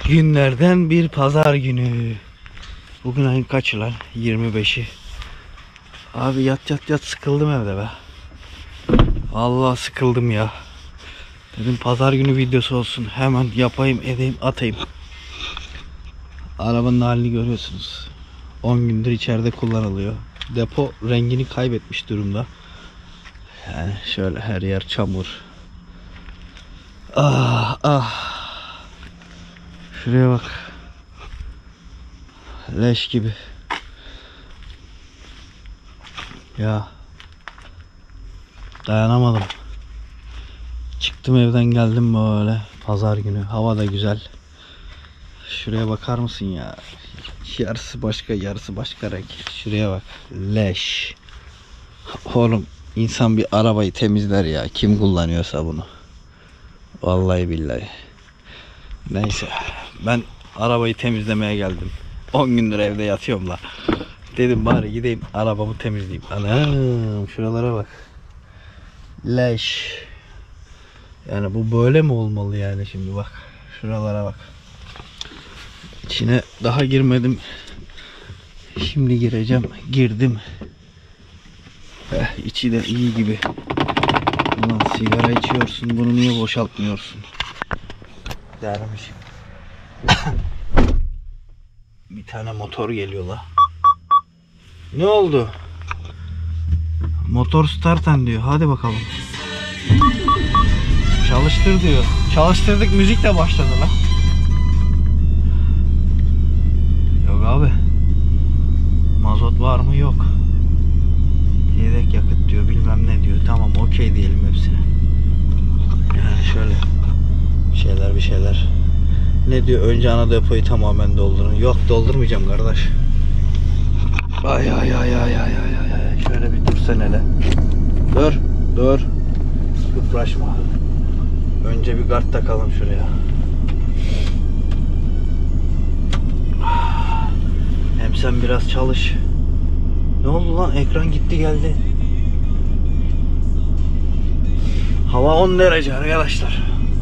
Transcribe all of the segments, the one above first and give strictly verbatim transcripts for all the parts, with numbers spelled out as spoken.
Günlerden bir pazar günü. Bugün ayın kaçı lan? yirmi beşi. Abi yat yat yat sıkıldım evde be. Vallahi sıkıldım ya. Dedim pazar günü videosu olsun. Hemen yapayım edeyim atayım. Arabanın halini görüyorsunuz. on gündür içeride kullanılıyor. Depo rengini kaybetmiş durumda. Yani şöyle her yer çamur. Ah ah. Şuraya bak. Leş gibi. Ya. Dayanamadım. Çıktım evden geldim böyle. Pazar günü. Hava da güzel. Şuraya bakar mısın ya? Yarısı başka, yarısı başka renk. Şuraya bak. Leş. Oğlum insan bir arabayı temizler ya. Kim kullanıyorsa bunu. Vallahi billahi. Neyse. Ben arabayı temizlemeye geldim. on gündür evde yatıyorum la. Dedim bari gideyim arabamı temizleyeyim. Anam şuralara bak. Leş. Yani bu böyle mi olmalı yani şimdi bak. Şuralara bak. İçine daha girmedim. Şimdi gireceğim. Girdim. Eh, içi de iyi gibi. Ulan sigara içiyorsun. Bunu niye boşaltmıyorsun? Dermişim. Bir tane motor geliyor la. Ne oldu? Motor starten diyor. Hadi bakalım. Çalıştır diyor. Çalıştırdık, müzik de başladı la. Yok abi. Mazot var mı? Yok. Yedek yakıt diyor. Bilmem ne diyor. Tamam okey diyelim hepsine. Yani şöyle şeyler bir şeyler. Ne diyor? Önce ana depoyu tamamen doldurun. Yok doldurmayacağım kardeş. Ay ay ay ay ay ay ay. Şöyle bir dur sen hele. Dur dur. Kıpraşma. Önce bir kart takalım şuraya. Hem sen biraz çalış. Ne oldu lan? Ekran gitti geldi. Hava on derece arkadaşlar.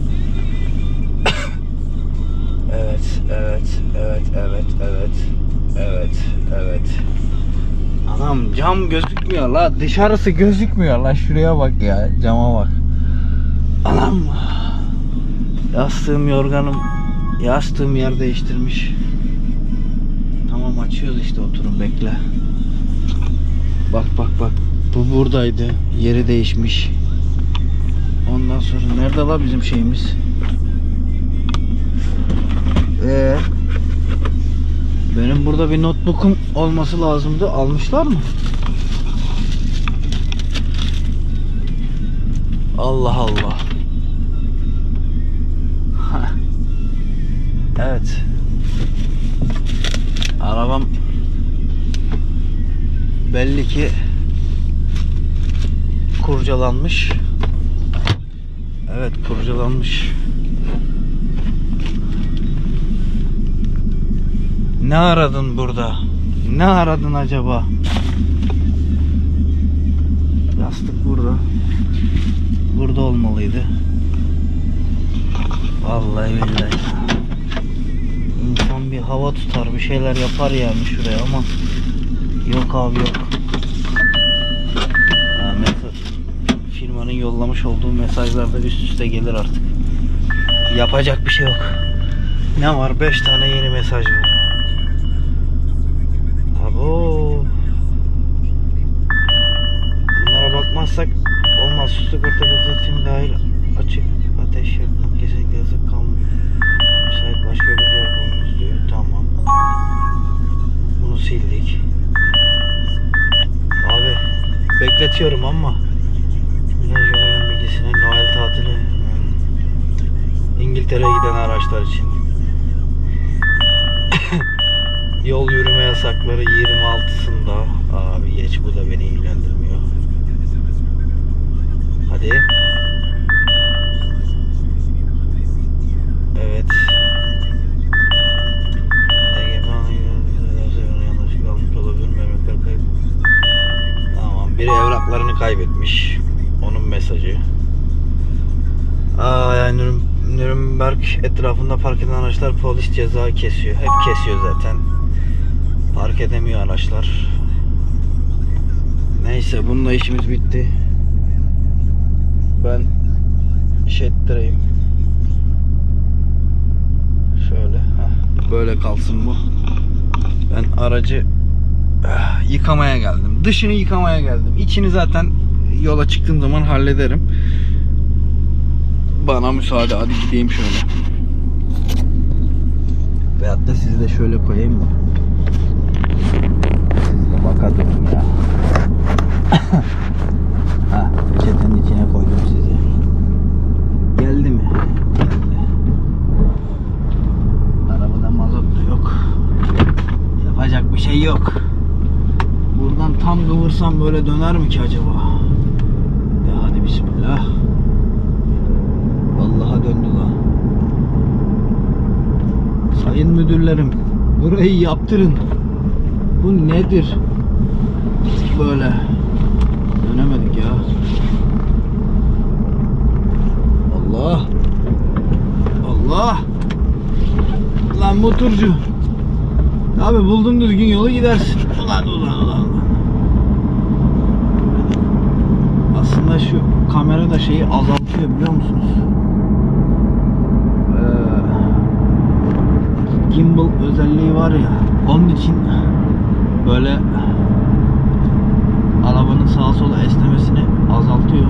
Evet, evet, evet, evet, evet, evet, evet. Anam cam gözükmüyor la. Dışarısı gözükmüyor la. Şuraya bak ya. Cama bak. Anam. Yastığım yorganım. Yastığım yer değiştirmiş. Tamam açıyoruz işte oturun bekle. Bak bak bak. Bu buradaydı. Yeri değişmiş. Ondan sonra nerede la bizim şeyimiz? Ee, benim burada bir notebook'um olması lazımdı. Almışlar mı? Allah Allah. Evet. Arabam belli ki kurcalanmış. Evet kurcalanmış. Ne aradın burada? Ne aradın acaba? Yastık burada. Burada olmalıydı. Vallahi billahi. İnsan bir hava tutar, bir şeyler yapar yani şuraya ama yok abi yok. Yani firmanın yollamış olduğu mesajlar da üst üste gelir artık. Yapacak bir şey yok. Ne var? beş tane yeni mesaj var. Abo. Bunlara bakmazsak olmaz. Su sigorta gazetim dahil açık ateş yakmak kesinlikle yasak kalmıyor. Müsait başka bir yer bulunuz diyor. Tamam. Bunu sildik. Abi bekletiyorum ama Joven bilgisine Noel tatili İngiltere'ye giden araçlar için yol yürüme yasakları yirmi altısında. Abi geç, bu da beni ilgilendirmiyor. Hadi. Evet. Tamam. Biri evraklarını kaybetmiş. Onun mesajı. Aa yani Nürnberg etrafında park eden araçlar polis ceza kesiyor. Hep kesiyor zaten. Park edemiyor araçlar. Neyse, bununla işimiz bitti. Ben şey ettireyim. Şöyle. Heh, böyle kalsın bu. Ben aracı eh, yıkamaya geldim. Dışını yıkamaya geldim. İçini zaten yola çıktığım zaman hallederim. Bana müsaade, hadi gideyim şöyle. Veyahut da sizi de şöyle koyayım mı? Siz de bakalım ya. Ha, peçetenin içine koydum sizi. Geldi mi? Geldi. Arabada mazot da yok. Yapacak bir şey yok. Buradan tam kıvırsam böyle döner mi ki acaba? De hadi bismillah. Vallahi döndü lan. Sayın müdürlerim, burayı yaptırın. Bu nedir? Böyle dönemedik ya. Allah. Allah. Lan motorcu. Abi buldun düzgün yolu gidersin. Ulan ulan ulan. Aslında şu kamera da şeyi azaltıyor, biliyor musunuz? Ee, gimbal özelliği var ya. Onun için böyle arabanın sağa sola esnemesini azaltıyor.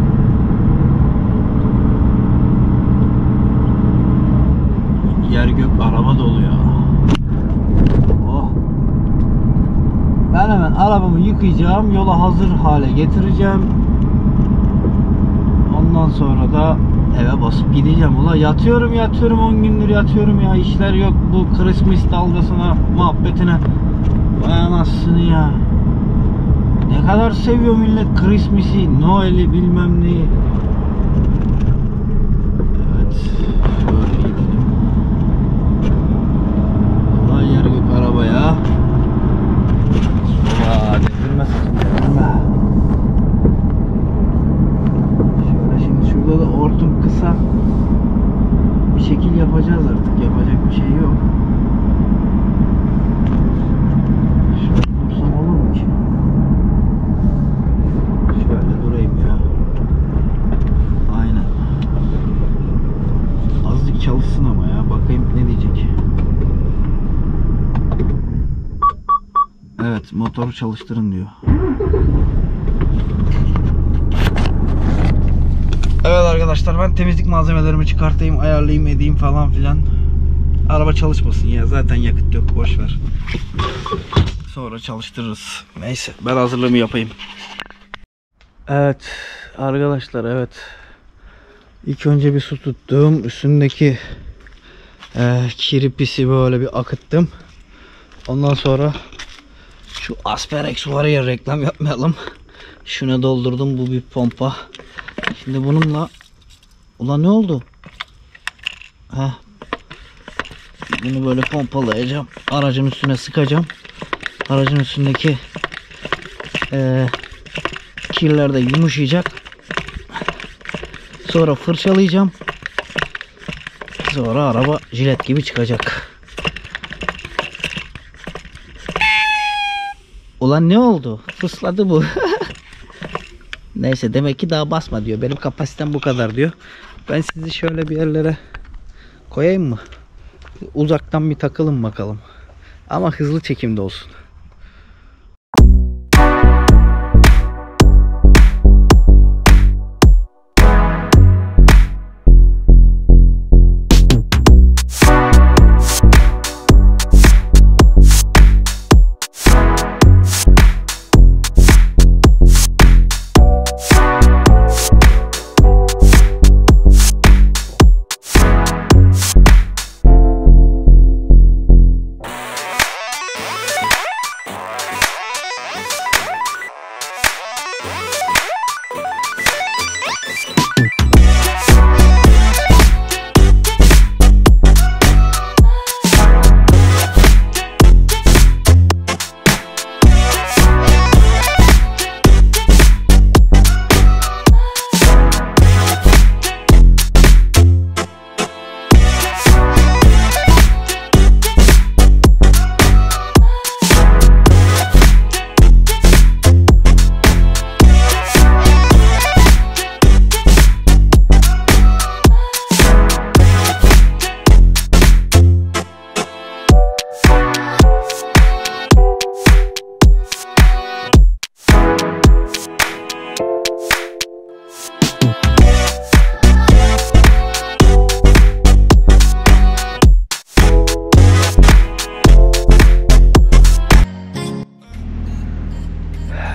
Yer gök araba dolu ya. Oh. Ben hemen arabamı yıkayacağım, yola hazır hale getireceğim. Ondan sonra da eve basıp gideceğim. Ula yatıyorum yatıyorum on gündür yatıyorum ya, işler yok, bu Christmas dalgasına muhabbetine. Vay anasını ya. Ne kadar seviyor millet Christmas'i, Noel'i, bilmem neyi. Evet, şöyle gidelim. Vay yer gök araba ya. Ola devrilme sakın, devrilme. Şöyle şimdi şurada da ortum kısa. Bir şekil yapacağız artık, yapacak bir şey yok. Şöyle dursam olur mu ki? Şöyle durayım ya. Aynen. Azıcık çalışsın ama ya. Bakayım ne diyecek. Evet, motoru çalıştırın diyor. Evet arkadaşlar, ben temizlik malzemelerimi çıkartayım, ayarlayayım, edeyim falan filan. Araba çalışmasın ya, zaten yakıt yok, boş ver. Sonra çalıştırırız. Neyse, ben hazırlığımı yapayım. Evet arkadaşlar, evet. İlk önce bir su tuttum. Üstündeki e, kiri pisi böyle bir akıttım. Ondan sonra şu Asperex var ya, reklam yapmayalım. Şuna doldurdum, bu bir pompa. Şimdi bununla, ulan ne oldu? Heh. Bunu böyle pompalayacağım. Aracın üstüne sıkacağım. Aracın üstündeki e, kirler de yumuşayacak. Sonra fırçalayacağım. Sonra araba jilet gibi çıkacak. Ulan ne oldu? Fısladı bu. Neyse, demek ki daha basma diyor. Benim kapasitem bu kadar diyor. Ben sizi şöyle bir yerlere koyayım mı? Uzaktan bir takılın bakalım. Ama hızlı çekimde olsun.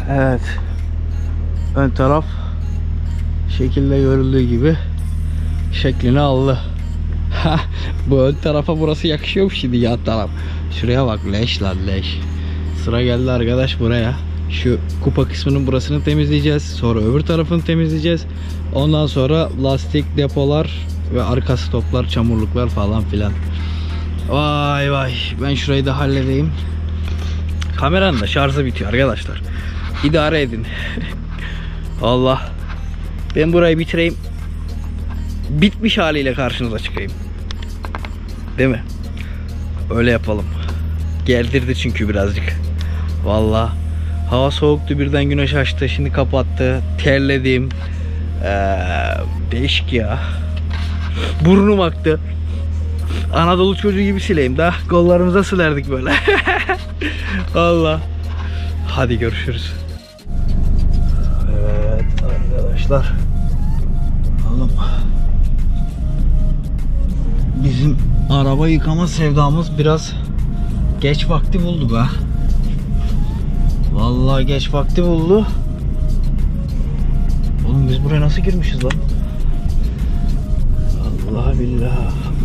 Evet. Ön taraf şekilde görüldüğü gibi şeklini aldı. Bu ön tarafa burası yakışıyor mu şimdi, yan taraf? Şuraya bak, leş lan leş. Sıra geldi arkadaş buraya. Şu kupa kısmının burasını temizleyeceğiz. Sonra öbür tarafını temizleyeceğiz. Ondan sonra lastik, depolar ve arka stoplar, çamurluklar falan filan. Vay vay. Ben şurayı da halledeyim. Kameranın da şarjı bitiyor arkadaşlar. İdare edin. Allah. Ben burayı bitireyim. Bitmiş haliyle karşınıza çıkayım. Değil mi? Öyle yapalım. Geldirdi çünkü birazcık. Vallahi hava soğuktu, birden güneş açtı, şimdi kapattı. Terledim. Ee, değişik ya. Burnum aktı. Anadolu çocuğu gibi sileyim daha. Kollarımıza silerdik böyle. Allah. Hadi görüşürüz. Evet arkadaşlar. Oğlum. Bizim araba yıkama sevdamız biraz geç vakti buldu be. Vallahi geç vakti buldu. Oğlum biz buraya nasıl girmişiz lan? Allah billah.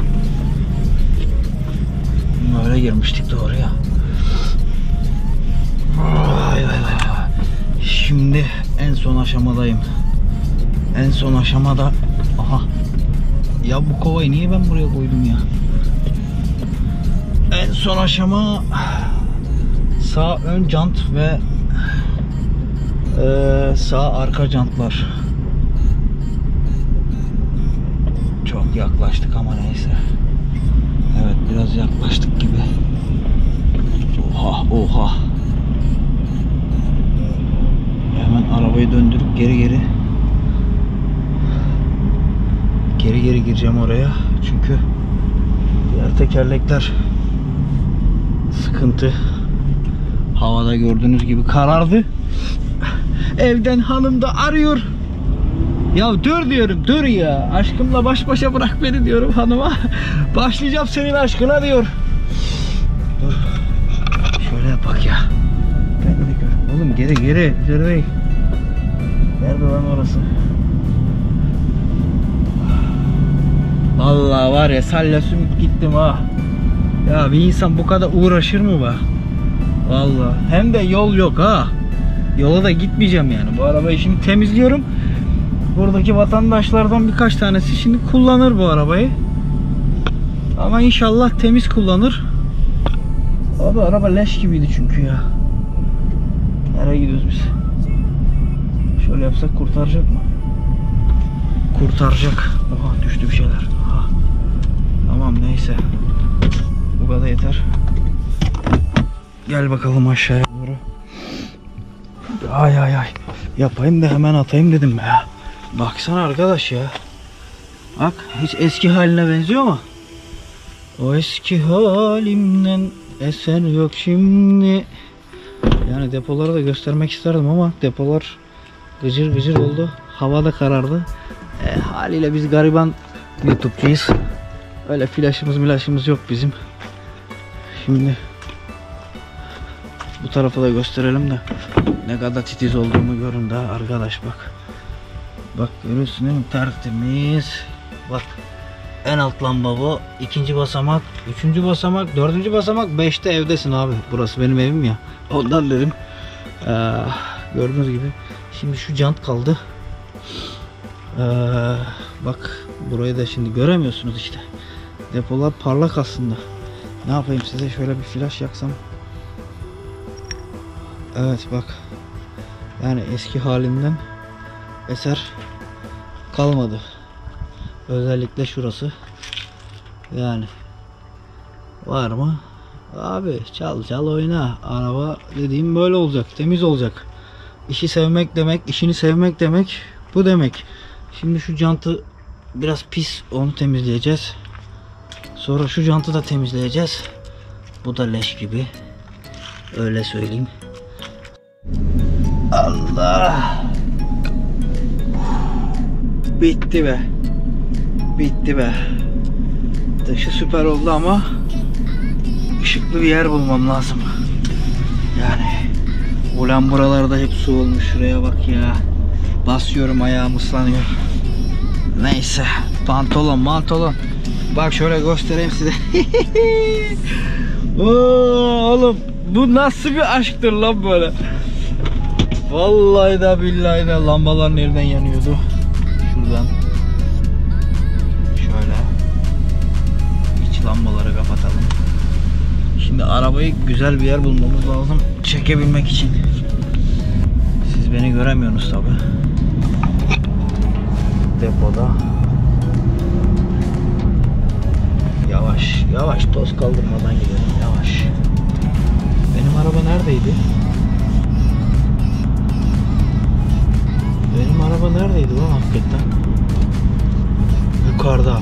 Böyle girmiştik doğru ya. Vay vay vay. Şimdi en son aşamadayım. En son aşamada. Aha. Ya bu kovayı niye ben buraya koydum ya? En son aşama sağ ön jant ve e, sağ arka jantlar. Çok yaklaştık ama neyse. Evet biraz yaklaştık gibi. Oha oha. Hemen arabayı döndürüp geri geri geri geri gireceğim oraya. Çünkü diğer tekerlekler sıkıntı. Havada gördüğünüz gibi karardı. Evden hanım da arıyor. Ya dur diyorum, dur ya. Aşkımla baş başa bırak beni diyorum hanıma. Başlayacağım senin aşkına diyor. Dur. Şöyle yapak ya. Ben de gör. Oğlum geri geri. Geri. Nerede lan orası? Vallahi var ya, salya sümük gittim ha. Ya bir insan bu kadar uğraşır mı be? Vallahi. Hem de yol yok ha. Yola da gitmeyeceğim yani. Bu arabayı şimdi temizliyorum. Buradaki vatandaşlardan birkaç tanesi şimdi kullanır bu arabayı. Ama inşallah temiz kullanır. Abi araba leş gibiydi çünkü ya. Nereye gidiyoruz biz? Şöyle yapsak kurtaracak mı? Kurtaracak. Oha düştü bir şeyler. Aha. Tamam neyse. Bu kadar yeter. Gel bakalım aşağıya doğru. Ay ay ay. Yapayım da hemen atayım dedim ya. Baksana arkadaş ya. Bak hiç eski haline benziyor mu? O eski halimden eser yok şimdi. Yani depoları da göstermek isterdim ama depolar gıcır gıcır oldu. Hava da karardı. E, haliyle biz gariban YouTube'cuyuz. Öyle flaşımız milaşımız yok bizim. Şimdi bu tarafı da gösterelim de ne kadar titiz olduğumu görün daha arkadaş bak. Bak görüyorsun değil mi? Tertemiz. Bak en alt lamba bu. İkinci basamak, üçüncü basamak, dördüncü basamak, beşte evdesin abi. Burası benim evim ya. Ondan dedim. Ee, gördüğünüz gibi. Şimdi şu jant kaldı. Ee, bak burayı da şimdi göremiyorsunuz işte. Depolar parlak aslında. Ne yapayım size, şöyle bir flash yaksam. Evet bak. Yani eski halinden eser kalmadı. Özellikle şurası. Yani var mı? Abi çal çal oyna. Araba dediğim böyle olacak. Temiz olacak. İşi sevmek demek, işini sevmek demek bu demek. Şimdi şu jantı biraz pis, onu temizleyeceğiz. Sonra şu jantı da temizleyeceğiz. Bu da leş gibi. Öyle söyleyeyim. Allah. Bitti be. Bitti be. Dışı süper oldu ama ışıklı bir yer bulmam lazım. Yani Ulan buralarda hep su olmuş. Şuraya bak ya. Basıyorum, ayağım ıslanıyor. Neyse. Pantolon mantolon. Bak şöyle göstereyim size. Oo, oğlum bu nasıl bir aşktır lan böyle. Vallahi da billahi de lambalar nereden yanıyordu? Şuradan. Şöyle. İç lambaları kapatalım. Şimdi arabayı güzel bir yer bulmamız lazım çekebilmek için. Siz beni göremiyorsunuz tabi. Depoda. Yavaş yavaş, toz kaldırmadan gidelim, yavaş. Benim araba neredeydi? Benim araba neredeydi lan hakikaten? Yukarıda.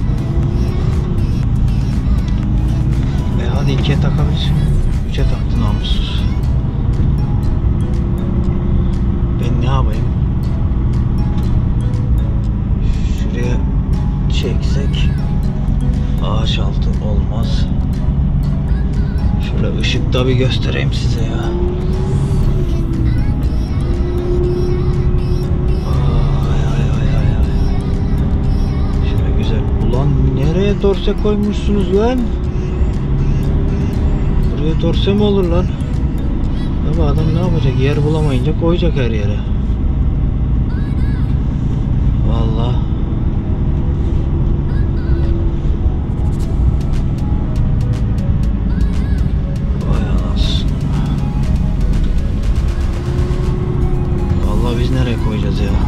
E hadi ikiye takabilirsin. Üçe taktın namussuz. Ben ne yapayım? Şuraya çeksek ağaç altı olmaz. Şöyle ışıkta bir göstereyim size ya. Ay ay ay ay ay. Şöyle güzel. Ulan nereye dorse koymuşsunuz lan? Buraya dorse mi olur lan? Ama adam ne yapacak? Yer bulamayınca koyacak her yere. Vallahi. Vay anasını. Vallahi biz nereye koyacağız ya?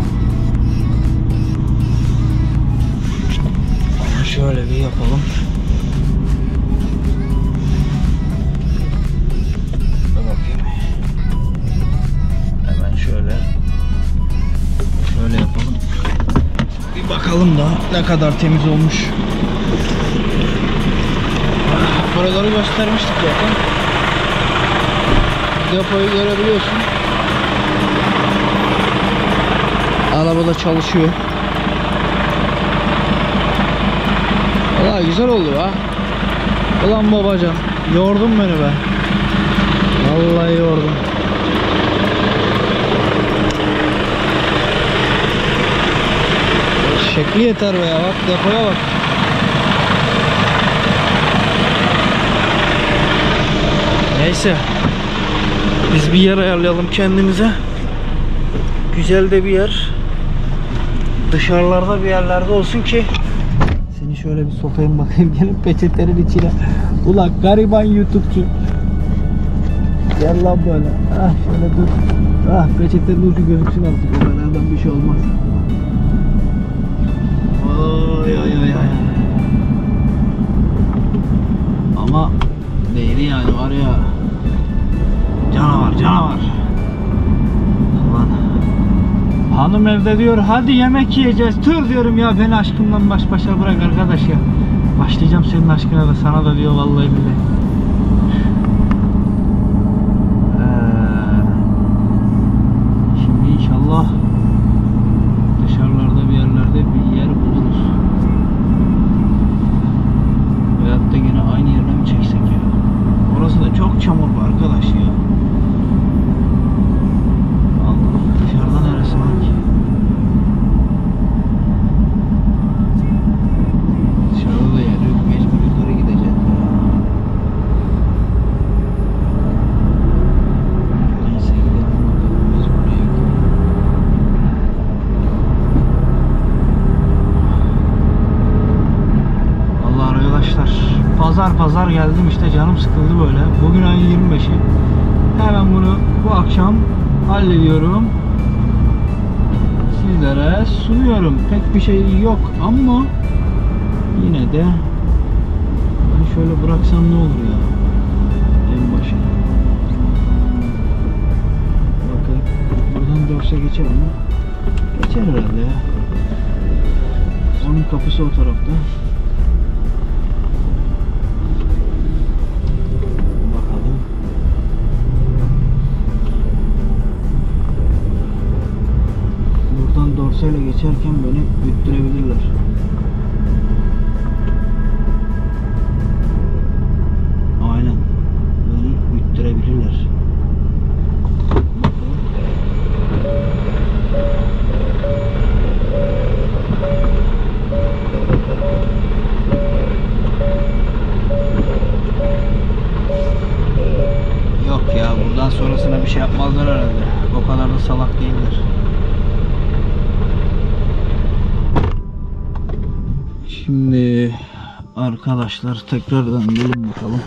Ama şöyle bir yapalım. Şöyle şöyle yapalım. Bir bakalım da ne kadar temiz olmuş. Buraları göstermiştik zaten. Depoyu görebiliyorsun. Araba da çalışıyor. Vallahi güzel oldu ha. Ulan babacan, yordun beni be. Vallahi yordun. Şekli yeter be ya, bak depoya bak. Neyse, biz bir yer ayarlayalım kendimize. Güzel de bir yer. Dışarılarda bir yerlerde olsun ki. Seni şöyle bir sokayım bakayım, gelin peçetenin içine. Ulan gariban YouTube'cu. Gel lan böyle. Ah şöyle dur. Ah peçetenin ucu gözüksün artık, o kadardan bir şey olmaz. Ay ay ay ay. Ama değeri yani, var ya. Canavar canavar. Lan. Hanım evde diyor hadi yemek yiyeceğiz. Tır diyorum ya, beni aşkımdan baş başa bırak arkadaş ya. Başlayacağım senin aşkına da, sana da diyor vallahi billahi. Ee, şimdi inşallah dışarılarda bir yerlerde bir yer buluruz. Veyahut da yine aynı yerine mi çeksek ya? Orası da çok çamurlu arkadaş ya. Allah, dışarıda neresi var ki? Dışarıda da yer yok, mecbur yukarı gideceğiz ya. Neyse gidelim bakalım, mecbur yok. Vallahi arkadaşlar, pazar pazar geldim işte, canım sıkıldı böyle. Bugün ayın yirmi beşi. Hemen bunu bu akşam hallediyorum. Sizlere sunuyorum. Pek bir şey yok ama yine de ben şöyle bıraksam ne olur ya? En başa. Bakın buradan dörse geçer mi? Geçer herhalde ya. Onun kapısı o tarafta. Dorseyle geçerken beni büttürebilirler. Aynen. Beni büttürebilirler. sonrasına bir şey yapmazlar herhalde. O kadar da salak değiller. Şimdi arkadaşlar tekrardan gelin bakalım.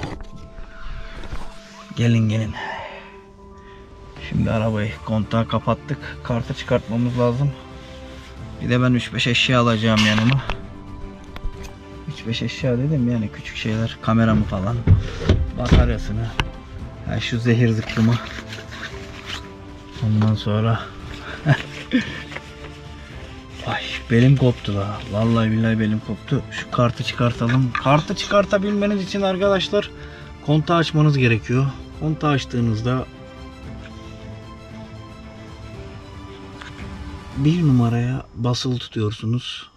Gelin gelin. Şimdi arabayı, kontağı kapattık. Kartı çıkartmamız lazım. Bir de ben üç beş eşya alacağım yanıma. üç beş eşya dedim yani küçük şeyler. Kameramı falan. Bataryasını. Yani şu zehir zıkkımı. Ondan sonra ay belim koptu da. Vallahi billahi belim koptu. Şu kartı çıkartalım. Kartı çıkartabilmeniz için arkadaşlar kontağı açmanız gerekiyor. Kontağı açtığınızda bir numaraya basılı tutuyorsunuz.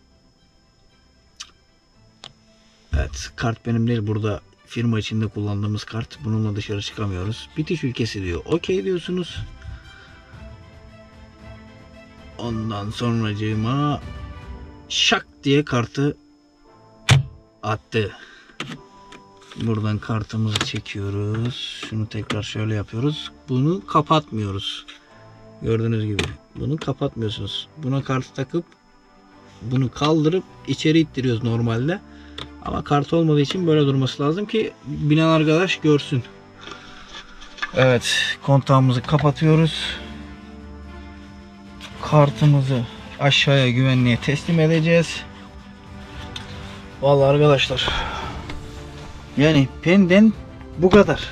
Evet, kart benim değil, burada firma içinde kullandığımız kart. Bununla dışarı çıkamıyoruz. Bitiş ülkesi diyor. Okey diyorsunuz. Ondan sonracığıma şak diye kartı attı. Buradan kartımızı çekiyoruz. Şunu tekrar şöyle yapıyoruz. Bunu kapatmıyoruz. Gördüğünüz gibi. Bunu kapatmıyorsunuz. Buna kartı takıp bunu kaldırıp içeri ittiriyoruz normalde. Ama kart olmadığı için böyle durması lazım ki binen arkadaş görsün. Evet, kontağımızı kapatıyoruz. Kartımızı aşağıya güvenliğe teslim edeceğiz. Vallahi arkadaşlar, yani benden bu kadar.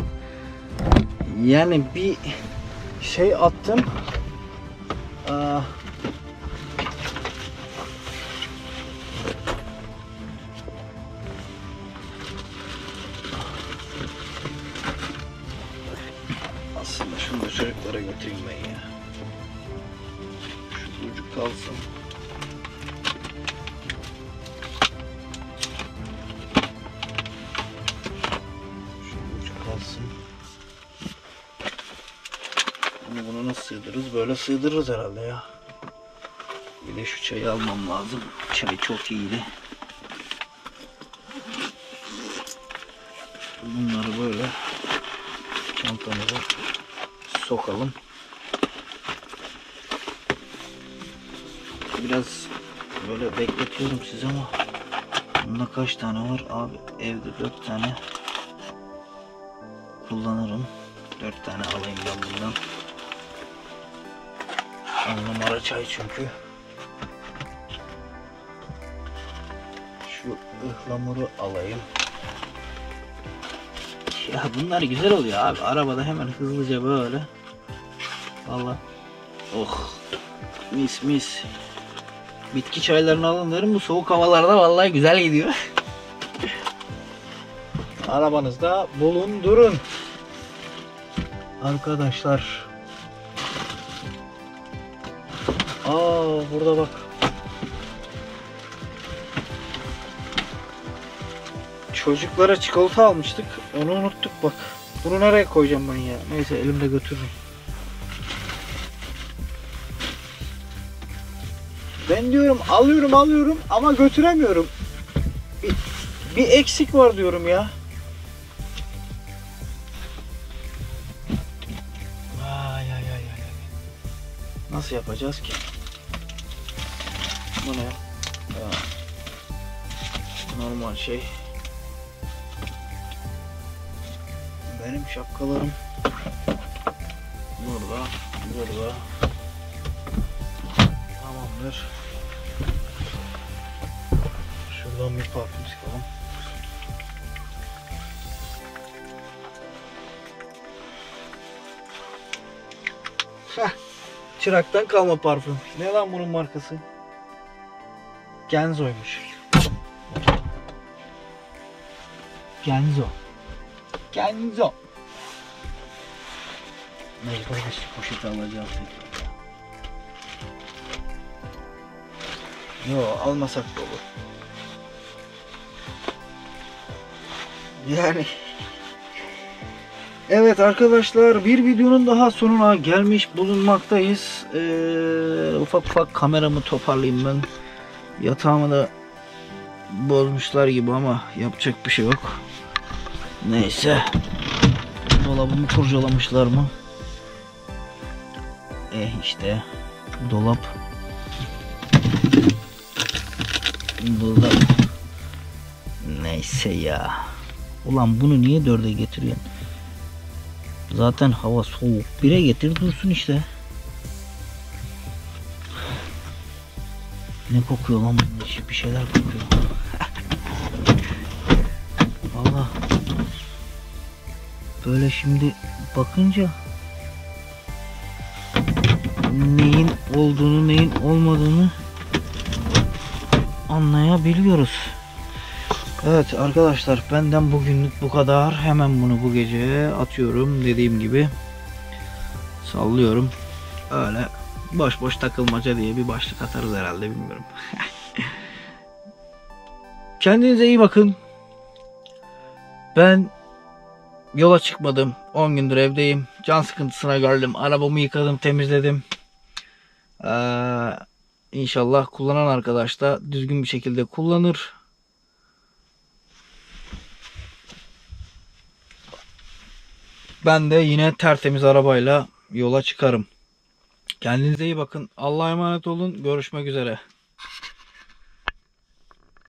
Yani bir şey attım. Aa, aslında şunu da çocuklara götüreyim ben ya. Şu ucu kalsın. Şu ucu kalsın. Bunu bunu nasıl sığdırırız? Böyle sığdırırız herhalde ya. Bir de şu çayı almam lazım. Çay çok iyiydi. Bunları böyle çantamıza sokalım. Biraz böyle bekletiyorum size ama bunda kaç tane var? Abi evde dört tane kullanırım. dört tane alayım ben bundan. on numara çay çünkü. Şu ıhlamuru alayım. Ya bunlar güzel oluyor abi. Arabada hemen hızlıca böyle. Vallahi. Oh. Mis mis. Bitki çaylarını alın derim. Bu soğuk havalarda vallahi güzel gidiyor. Arabanızda bulundurun. Arkadaşlar. Aa burada bak. Çocuklara çikolata almıştık. Onu unuttuk bak. Bunu nereye koyacağım ben ya? Neyse elimde götürürüm. Ben diyorum alıyorum alıyorum ama götüremiyorum. Bir, bir eksik var diyorum ya. Ay ay ay ay. Nasıl yapacağız ki? Bu ne? Ya. Normal şey. Benim şapkalarım burada, burada. Tamamdır. Şuradan bir parfüm sıkalım. Heh, çıraktan kalma parfüm. Ne lan bunun markası? Genzo'ymuş. Genzo. Genzo. Mecbur bir poşeti alacağız. Yo almasak da olur. Yani. Evet arkadaşlar, bir videonun daha sonuna gelmiş bulunmaktayız. Ee, ufak ufak kameramı toparlayayım ben. Yatağımı da bozmuşlar gibi ama yapacak bir şey yok. Neyse. dolabımı kurcalamışlar mı? Eh işte dolap. Dolap. Neyse ya. Ulan bunu niye dörde getiriyorsun? Zaten hava soğuk. Bire getir dursun işte. Ne kokuyor lan bunun içi? Bir şeyler kokuyor. Valla böyle şimdi bakınca neyin olduğunu neyin olmadığını anlayabiliyoruz. Evet arkadaşlar, benden bugünlük bu kadar. Hemen bunu bu gece atıyorum. Dediğim gibi sallıyorum. Öyle boş boş takılmaca diye bir başlık atarız herhalde, bilmiyorum. Kendinize iyi bakın. Ben yola çıkmadım. on gündür evdeyim. Can sıkıntısına geldim. Arabamı yıkadım, temizledim. Ee, İnşallah kullanan arkadaş da düzgün bir şekilde kullanır. Ben de yine tertemiz arabayla yola çıkarım. Kendinize iyi bakın. Allah'a emanet olun. Görüşmek üzere.